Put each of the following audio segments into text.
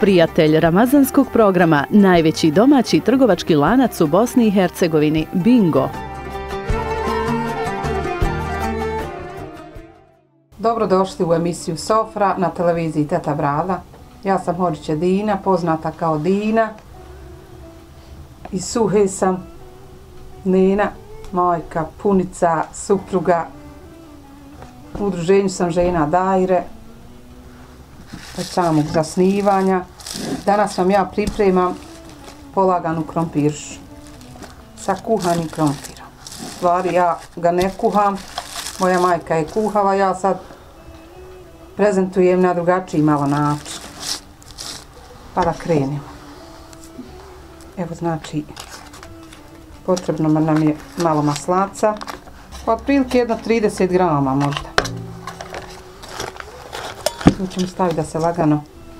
Prijatelj ramazanskog programa, najveći domaći trgovački lanac u Bosni i Hercegovini, Bingo. Dobrodošli u emisiju Sofra na televiziji Teta Brada. Ja sam Hođića Dina, poznata kao Dina. Iz Suhe sam nena, majka, punica, supruga. U udruženju sam žena Dajre, od samog zasnivanja. Danas vam ja pripremam polaganu krompiršu sa kuhanim krompirom. Stvari, ja ga ne kuham, moja majka je kuhala, ja sad prezentujem na drugačiji malo način. Pa da krenemo. Evo znači, potrebno nam je malo maslaca, otprilike jedno 30 grama možda. Tu ćemo staviti da se lagano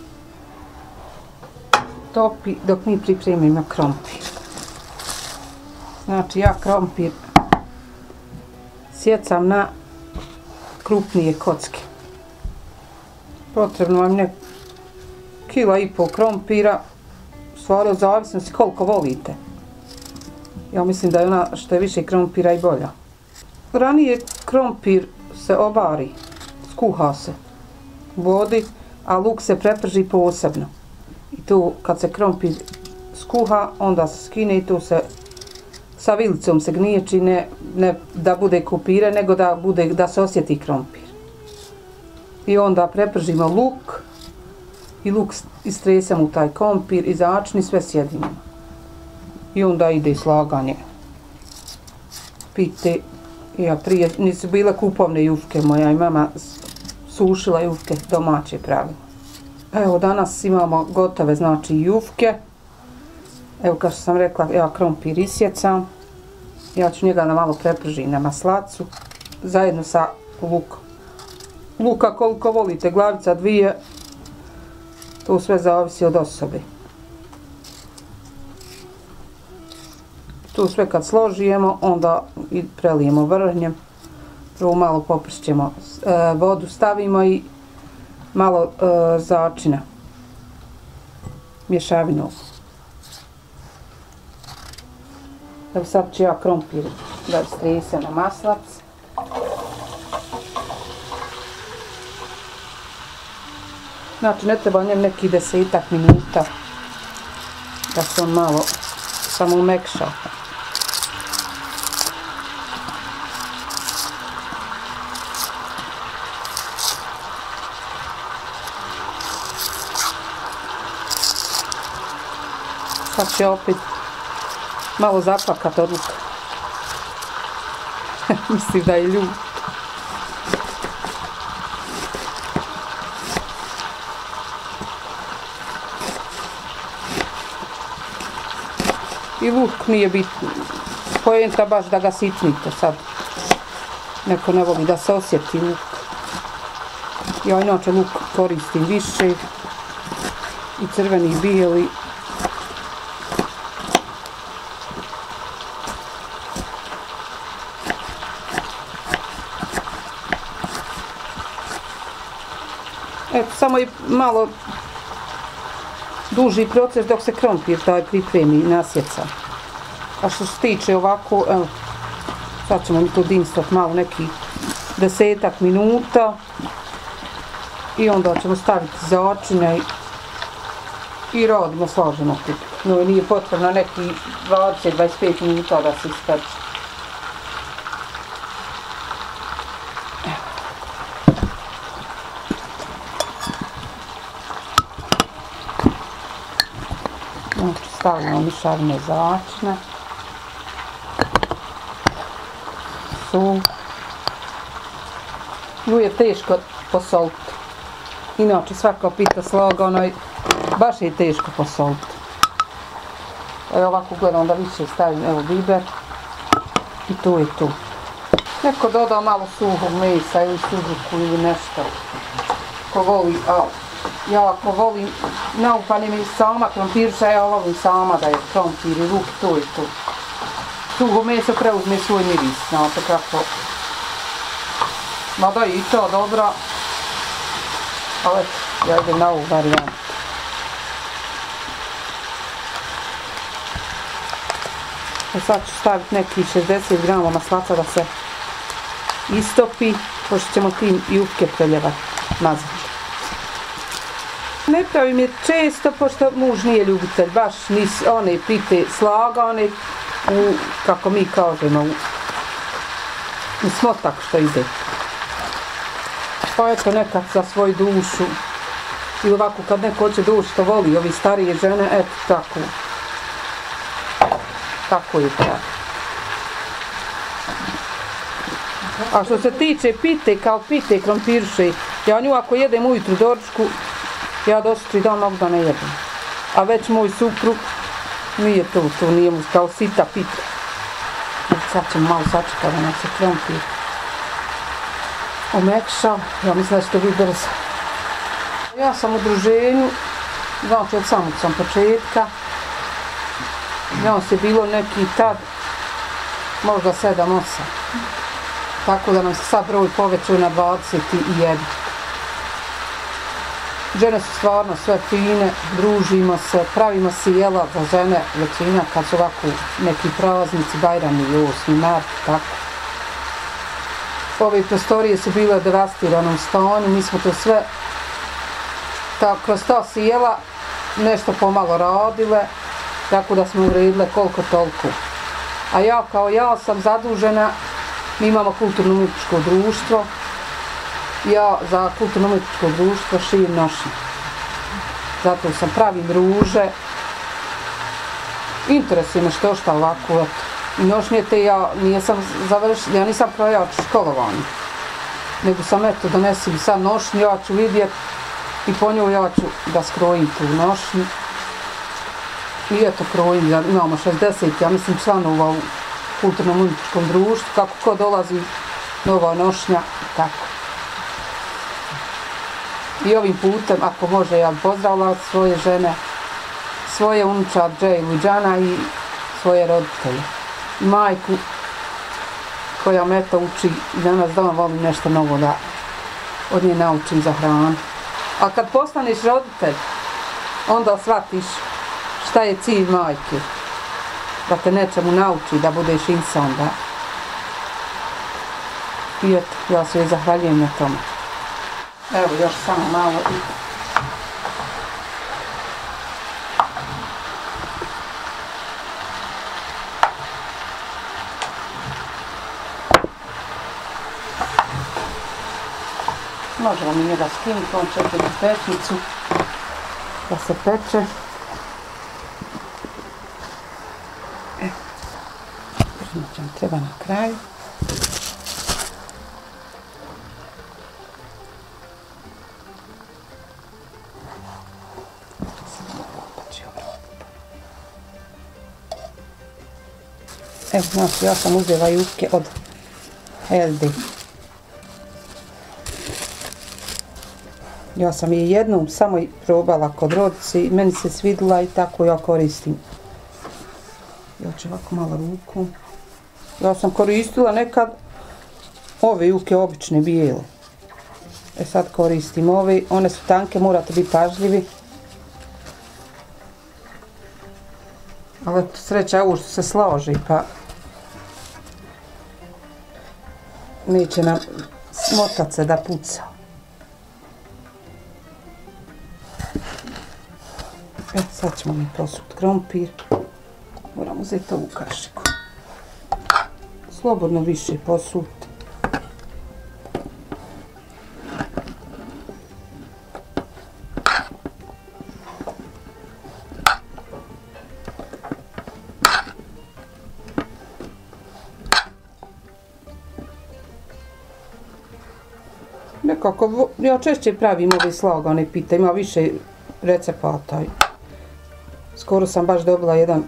topi dok mi pripremimo krompir. Znači ja krompir sjecam na krupnije kocke. Potrebno vam je 1,5 kg krompira, stvari od zavisnosti koliko volite. Ja mislim da je ona što je više krompira i bolja. Ranije krompir se obari, skuha se u vodi, a luk se preprži posebno. I tu kad se krompir skuha, onda se skine i tu se sa vilicom se gniječi, ne da bude kupire, nego da se osjeti krompir. I onda prepržimo luk i luk istresemo u taj krompir i začini sve sjedimo. I onda ide slaganje pite. Ja prije nisu bile kupovne jufke, moja i mama sušila jufke domaće pravilo. Evo danas imamo gotove znači jufke. Evo kao što sam rekla, ja krompir isjecam. Ja ću njega malo prepržiti na maslacu zajedno sa lukom. Luka koliko volite, glavica 2, to sve zavisi od osobe. Tu sve kad složijemo, onda i prelijemo vrhnjem. Prvo malo popršćemo vodu, stavimo i malo začina, mješavinu. Evo sad ću ja krompir da istresem na maslac. Znači ne treba njem neki 10 minuta da se on malo samo umekša. Sad će opet malo zapakat od luka. Mislim da je ljub. I luk nije bitno. Poenta baš da ga sitnite sad. Neko ne voli da se osjeti luk. Ja inače luk koristim više. I crveni i bijeli. Eto, samo je malo duži proces dok se krompir taj pripremi i nasjeca. A što se tiče ovako, evo, sad ćemo mi tu dimstati malo neki 10 minuta i onda ćemo staviti začine i radimo slažemo tu. No, nije potrebno neki 20-25 minuta da se ispeče. Stavljamo mješavine začina, sol. Nju je teško posoliti. Inače svako pita slagano, baš je teško posoliti. Evo ovako gledam da više stavim, evo biber i tu i tu. Neko doda malo suhog mesa ili suzuku ili nešto. Ko voli, ja ako volim naupanim i sama krompirša, ja volim sama da je krompir i luk tu i tu. Suho meso preuzme svoj miris, znate kako. Mada je i to dobra, ali ja idem na ovu varijantu. Sad ću staviti neki 60 grama maslaca da se istopi, pošto ćemo tim jufke preljevati nazad. Ne pravim je često, pošto muž nije ljubitelj, baš one pite slagane, kako mi kažemo, u smotak što ide. Pa eto nekad za svoju dušu, ili ovako kad neko hoće dušu što voli, ovi starije žene, eto tako. Tako je tako. A što se tiče pite, kao pite krompirše, ja nju ako jedem ujutru doručku, ja do 3 dana mogu da ne jedem. A već moj suprug nije to nije mu kao sita pita. Sad ćemo malo sačekati da nam se krompir omekša. Ja mislim da će to biti brzo. Ja sam u druženju, znači od samog sam početka. Nas je bilo neki tad, možda 7-8. Tako da nam se sad broj povećao na 21. Žene su stvarno sve fine, družimo se, pravimo se jela za žene, većina kad su ovako neki praznici, Bajrami, 8. mart, tako. Ove prostorije su bile u devastiranom stanju, mi smo to sve kroz to sjela nešto pomalo radile, tako da smo uredile koliko toliko. A ja sam zadužena, mi imamo kulturno-umjetničko društvo, ja za kulturno-umjetničko društvo šijem nošnje. Zato sam pravim ruže, interesuje me što ovako, eto. I nošnje te ja nisam krojač školovanja, nego sam eto donesim sad nošnju, ja ću vidjeti i po njoj ja ću da skrojim tu nošnju. I eto krojim, imamo 60, ja mislim, članova u kulturnom umjetničkom društvu, kako ko dolazi nova nošnja, tako. I ovim putem, ako može, ja pozdravila svoje žene, svoje unučad Dže i Luđana i svoje roditelje. Majku koja me eto uči i danas doma volim nešto novo da od nje naučim za hranu. A kad postaneš roditelj, onda shvatiš šta je cilj majke. Da te nečemu nauči, da budeš insan, da. I eto, ja se joj zahvaljujem na tome. Evo još samo malo i... Možemo mi njega skinuti, on čeka na pečnicu da se peče. Pržnić vam treba na kraju. Evo, znači, ja sam uzela jufke od Elde. Ja sam je jednom samo probala kod rodice, meni se svidila i tako ja koristim. Ja ću ovako malo rukom. Ja sam koristila nekad ove jufke obične bijele. E sad koristim ove, one su tanke, morate biti pažljivi. Ali eto, sreća je ovo što se složi, pa neće nam smotat se da puca. Sad ćemo mi posuti krompir. Moram uzeti ovu kašiku. Slobodno više posuti. Nekako, ja češće pravim ove slagane pite, ima više recepata. Skoro sam baš dobila jedan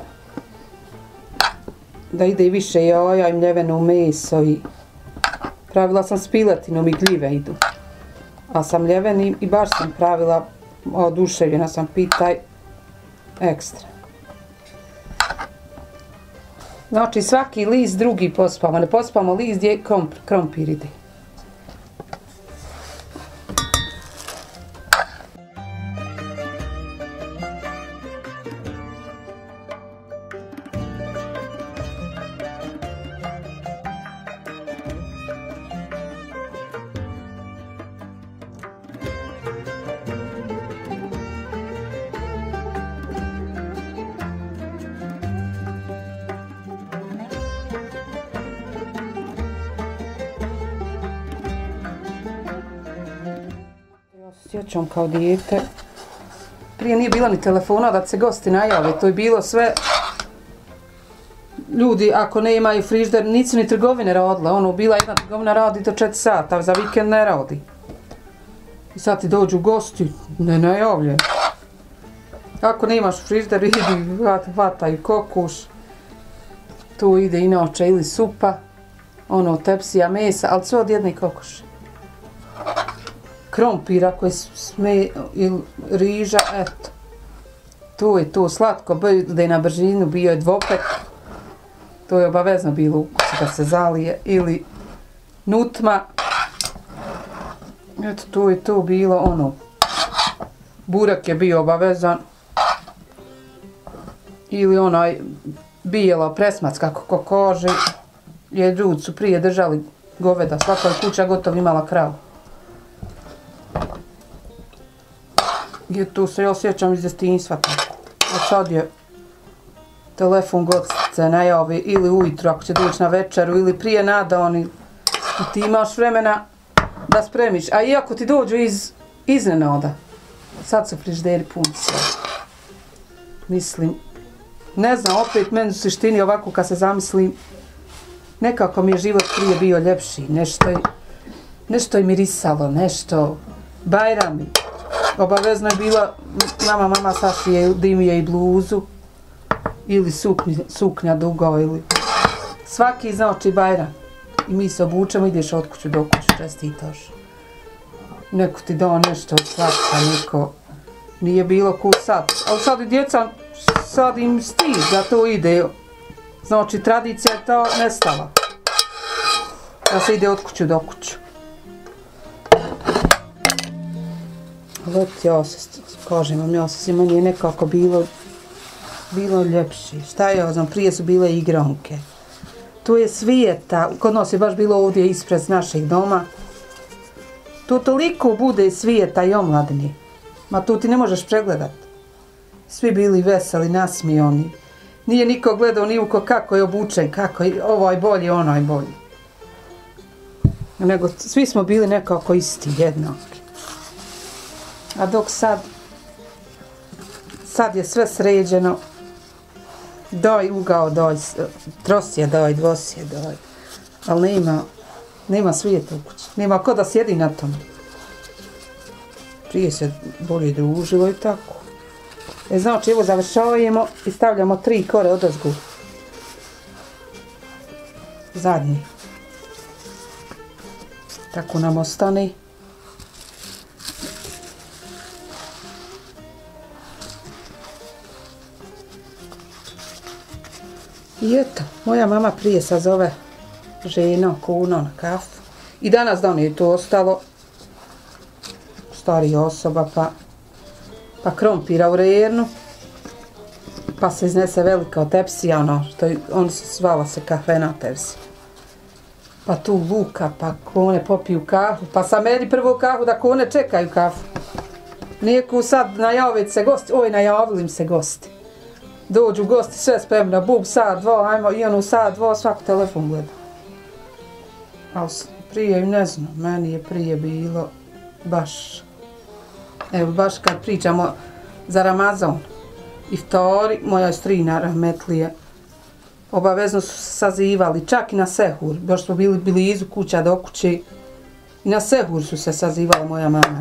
da ide i više jaja i mljeveno meso i pravila sam s piletinom i gljive idu. A sam mljeveni i baš sam pravila, oduševljena sam pitaj ekstra. Znači svaki list drugi pospamo, ne pospamo list gdje krompir ide. sjećam kao dijete. Prije nije bilo ni telefona da se gosti najave, to je bilo sve... Ljudi, ako ne imaju frižider, nisu ni trgovine radile. Ono, bila jedna trgovina radi do 4 sata, za vikend ne radi. I sad ti dođu gosti, ne najavlje. Ako ne imaš frižider, idi, hvataj kokuš. Tu ide inače ili supa, ono, tepsija mesa, ali sve od jedne kokoše. Krompira koji sme, ili riža, eto. Tu je to slatko, da je na bržinu, bio je dvopek. To je obavezno bilo u kući da se zalije, ili nutma. Eto, tu je to bilo ono. Burak je bio obavezan. Ili onaj bijelo presmac, kako ko kaže. Jer ljudi su prije držali goveda, svaka kuća gotovo imala kravu. I tu se ja osjećam iz djetinjstva tako. A sad je telefon gostice najavi ili ujutro ako će doći na večeru ili prije nadan i ti imaš vremena da spremiš. A iako ti dođu iznenada, sad su frižideri puni sve. Mislim, ne znam, opet meni u suštini ovako kad se zamislim, nekako mi je život prije bio ljepši, nešto je mirisalo, nešto, Bajrami. Obavezno je bila, mama sašije dimije i bluzu, ili suknja dugo, ili svaki znači Bajram. I mi se obučemo, ideš od kuću do kuću, čestitaš. Neko ti dao nešto od slatka, neko nije bilo ko sad. Ali sad i djeca, sad im stid da to ide. Znači, tradicija je to nestala. Da se ide od kuću do kuću. Ali ja se, kažem vam, ja se meni je nekako bilo ljepši. Šta ja znam, prije su bile igranke. Tu je svijeta, kod nas je baš bilo ovdje ispred našeg doma. Tu toliko bude svijeta i omladini. Ma tu ti ne možeš pregledat. Svi bili veseli, nasmijani. Nije niko gledao ni uko kako je obučen, kako je ovaj bolji, onaj bolji. Nego svi smo bili nekako isti, jednaki. A dok sad je sve sređeno. Daj ugao, daj trosje, daj dvosje, daj. Ali nema svijeta u kući. Nema ko da sjedi na tom. Prije se bolje družilo i tako. Znači, evo završavamo i stavljamo 3 kore odozgu. Zadnji. Tako nam ostane. I eto, moja mama prije sazove ženo, kuno na kafu. I danas dan je to ostalo. Starija osoba, pa krompira u rernu. Pa se iznese velika tepsija, on se zvala se kafena tepsija. Pa tu luka, pa kone popiju kafu. Pa sam meni prvo kafu da kone čekaju kafu. Nijeku sad najaviti se gosti, najavili im se gosti. Dođu gosti, sve spremno, bub, sat, dva, ajmo, i ono sat, dva, svako telefon gleda. Ali prije, ne znam, meni je prije bilo baš, evo, baš kad pričamo za Ramazan, iftari, moja strina rahmetlije, obavezno su se sazivali, čak i na sehur, baš smo bili blizu kuća do kuće, i na sehur su se sazivala moja mama.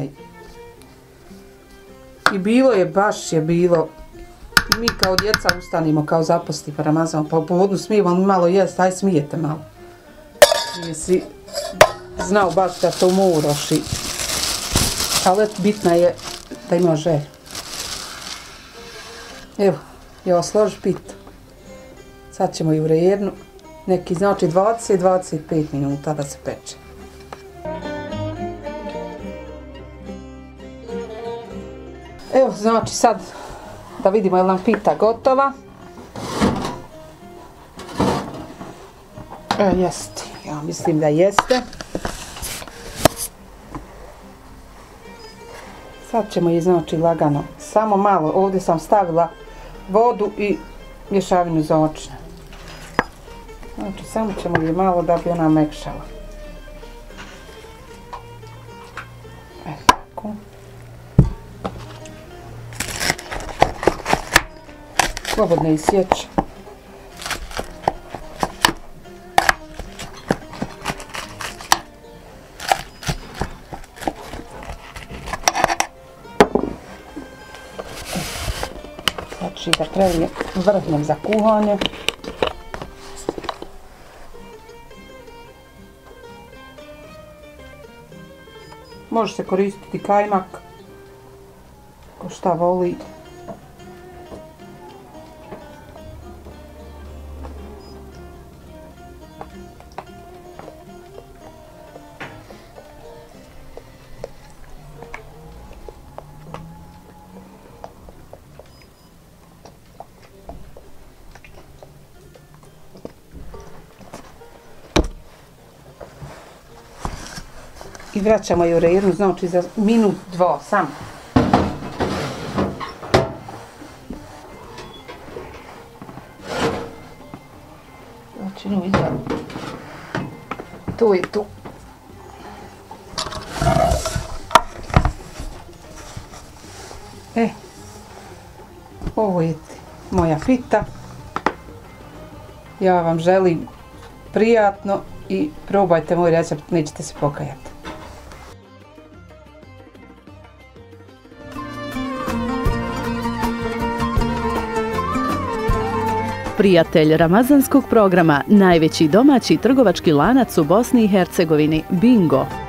I bilo je, baš je bilo, mi kao djeca ustanimo, kao zaposti pa Ramazan, pa povodno smijemo malo jest, aj smijete malo. Jesi znao baš da to moraš i... Ali bitna je da ima želju. Evo, ja složi pita. Sad ćemo i u rernu. Neki znači 20-25 minuta da se peče. Evo, znači sad da vidimo je li nam pita gotova. Jeste, ja mislim da jeste. Sad ćemo je znači lagano, samo malo, ovdje sam stavila vodu i mješavinu za očne. Znači samo ćemo je malo da bi ona mekšala. Tako. slobodno isjeći. Znači da treba vrhnjem za kuhanje. Može se koristiti kajmak, ko šta voli. I vraćamo jureru, znači za minut, dva, samo. Znači, no izgleda. Tu i tu. Ovo je moja pita. Ja vam želim prijatno i probajte moj recept, nećete se pokajati. Prijatelj ramazanskog programa, najveći domaći trgovački lanac u Bosni i Hercegovini, Bingo.